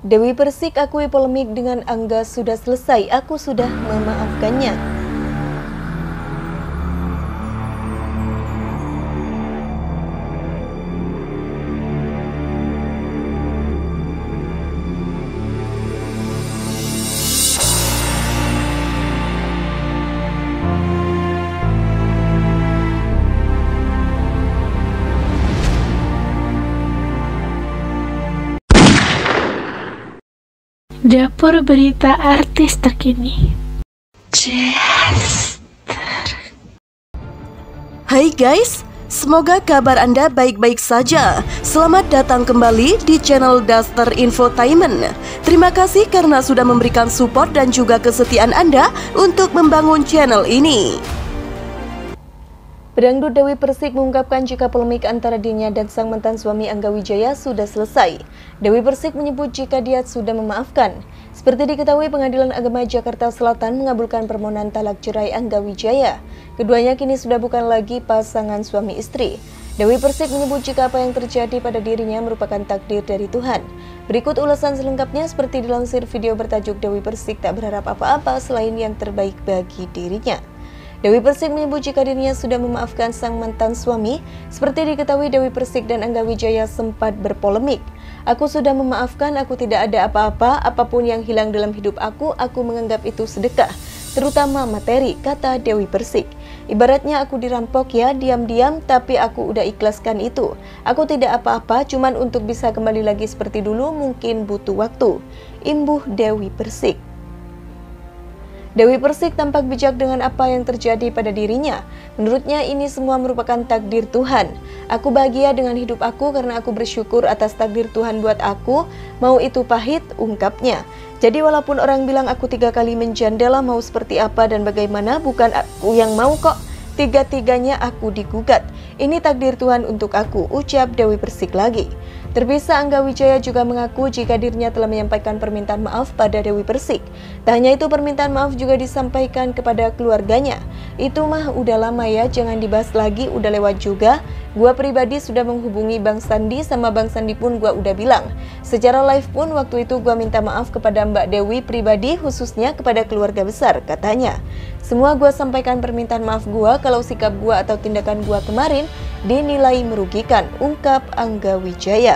Dewi Persik akui polemik dengan Angga sudah selesai, aku sudah memaafkannya. Dapur berita artis terkini. Hai guys, semoga kabar Anda baik-baik saja. Selamat datang kembali di channel Daster Infotainment. Terima kasih karena sudah memberikan support dan juga kesetiaan Anda untuk membangun channel ini. Pedangdut Dewi Persik mengungkapkan jika polemik antara dirinya dan sang mantan suami Angga Wijaya sudah selesai. Dewi Persik menyebut jika dia sudah memaafkan. Seperti diketahui, Pengadilan Agama Jakarta Selatan mengabulkan permohonan talak cerai Angga Wijaya. Keduanya kini sudah bukan lagi pasangan suami istri. Dewi Persik menyebut jika apa yang terjadi pada dirinya merupakan takdir dari Tuhan. Berikut ulasan selengkapnya seperti dilansir video bertajuk Dewi Persik tak berharap apa-apa selain yang terbaik bagi dirinya. Dewi Persik menyebut jika dirinya sudah memaafkan sang mantan suami. Seperti diketahui, Dewi Persik dan Angga Wijaya sempat berpolemik. Aku sudah memaafkan, aku tidak ada apa-apa, apapun yang hilang dalam hidup aku menganggap itu sedekah, terutama materi, kata Dewi Persik. Ibaratnya aku dirampok ya, diam-diam, tapi aku udah ikhlaskan itu. Aku tidak apa-apa, cuman untuk bisa kembali lagi seperti dulu mungkin butuh waktu. Imbuh Dewi Persik. Dewi Persik tampak bijak dengan apa yang terjadi pada dirinya. Menurutnya ini semua merupakan takdir Tuhan. Aku bahagia dengan hidup aku karena aku bersyukur atas takdir Tuhan buat aku, mau itu pahit, ungkapnya. Jadi walaupun orang bilang aku 3 kali menjanda, mau seperti apa dan bagaimana, bukan aku yang mau kok. Tiga-tiganya aku digugat. Ini takdir Tuhan untuk aku, ucap Dewi Persik lagi. Terpisah, Angga Wijaya juga mengaku jika dirinya telah menyampaikan permintaan maaf pada Dewi Persik. Tak hanya itu, permintaan maaf juga disampaikan kepada keluarganya. Itu mah udah lama ya, jangan dibahas lagi, udah lewat juga. Gua pribadi sudah menghubungi Bang Sandi, sama Bang Sandi pun gua udah bilang. Secara live pun waktu itu gua minta maaf kepada Mbak Dewi pribadi, khususnya kepada keluarga besar, katanya. Semua gua sampaikan permintaan maaf gua kalau sikap gua atau tindakan gua kemarin dinilai merugikan, ungkap Angga Wijaya.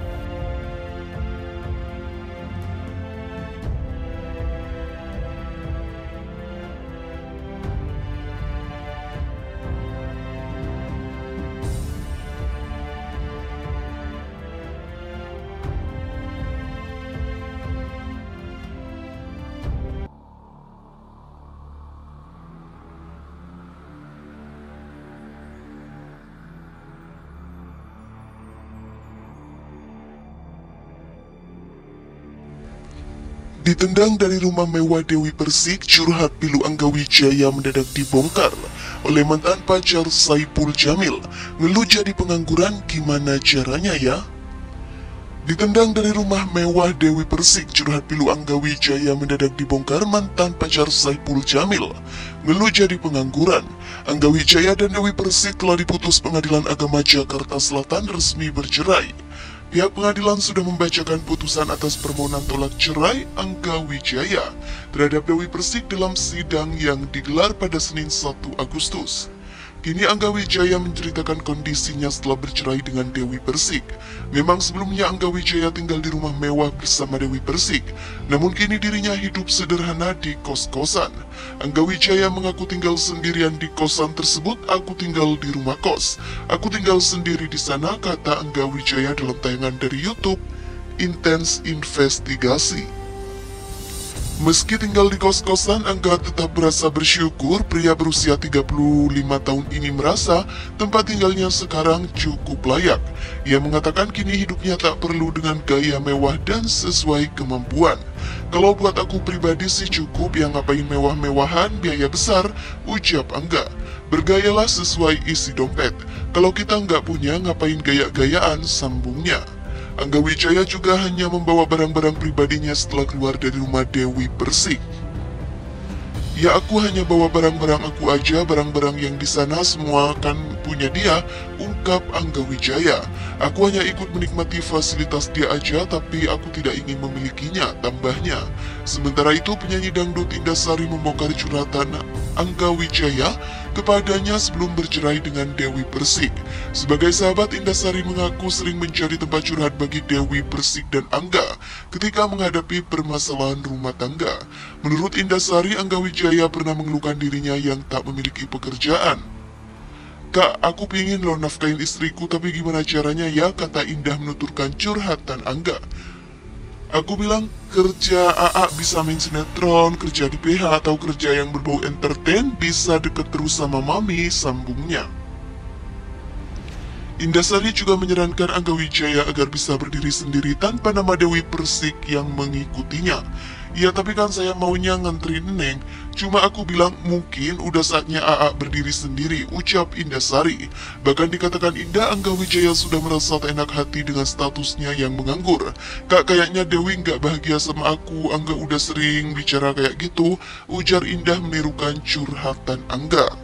Ditendang dari rumah mewah Dewi Persik, curhat pilu Angga Wijaya mendadak dibongkar oleh mantan pacar Saipul Jamil. Ngeluh jadi pengangguran, gimana caranya ya? Ditendang dari rumah mewah Dewi Persik, curhat pilu Angga Wijaya mendadak dibongkar mantan pacar Saipul Jamil. Ngeluh jadi pengangguran. Angga Wijaya dan Dewi Persik telah diputus Pengadilan Agama Jakarta Selatan resmi bercerai. Pihak pengadilan sudah membacakan putusan atas permohonan tolak cerai Angga Wijaya terhadap Dewi Persik dalam sidang yang digelar pada Senin 1 Agustus. Kini Angga Wijaya menceritakan kondisinya setelah bercerai dengan Dewi Persik. Memang sebelumnya Angga Wijaya tinggal di rumah mewah bersama Dewi Persik, namun kini dirinya hidup sederhana di kos-kosan. Angga Wijaya mengaku tinggal sendirian di kosan tersebut. Aku tinggal di rumah kos. Aku tinggal sendiri di sana, kata Angga Wijaya dalam tayangan dari YouTube Intens Investigasi. Meski tinggal di kos-kosan, Angga tetap berasa bersyukur. Pria berusia 35 tahun ini merasa tempat tinggalnya sekarang cukup layak. Ia mengatakan kini hidupnya tak perlu dengan gaya mewah dan sesuai kemampuan. Kalau buat aku pribadi sih cukup, yang ngapain mewah-mewahan, biaya besar, ucap Angga. Bergayalah sesuai isi dompet. Kalau kita nggak punya, ngapain gaya-gayaan, sambungnya. Angga Wijaya juga hanya membawa barang-barang pribadinya setelah keluar dari rumah Dewi Persik. Ya, aku hanya bawa barang-barang aku aja, barang-barang yang di sana semua kan punya dia, ungkap Angga Wijaya. Aku hanya ikut menikmati fasilitas dia aja, tapi aku tidak ingin memilikinya, tambahnya. Sementara itu, penyanyi dangdut Indasari membongkar curhatan Angga Wijaya kepadanya sebelum bercerai dengan Dewi Persik. Sebagai sahabat, Indasari mengaku sering menjadi tempat curhat bagi Dewi Persik dan Angga ketika menghadapi permasalahan rumah tangga. Menurut Indasari, Angga Wijaya pernah mengeluhkan dirinya yang tak memiliki pekerjaan. "Kak, aku pingin lo nafkahin istriku, tapi gimana caranya ya?" kata Indah menuturkan curhatan Angga. "Aku bilang, kerja AA bisa main sinetron, kerja di PH, atau kerja yang berbau entertain, bisa deket terus sama mami," sambungnya. Indasari juga menyarankan Angga Wijaya agar bisa berdiri sendiri tanpa nama Dewi Persik yang mengikutinya. "Ya, tapi kan saya maunya nganterin Neng. Cuma aku bilang mungkin udah saatnya AA berdiri sendiri," ucap Indasari. Bahkan dikatakan Indah, Angga Wijaya sudah merasa tak enak hati dengan statusnya yang menganggur. "Kak, kayaknya Dewi nggak bahagia sama aku. Angga udah sering bicara kayak gitu," ujar Indah menirukan curhatan Angga.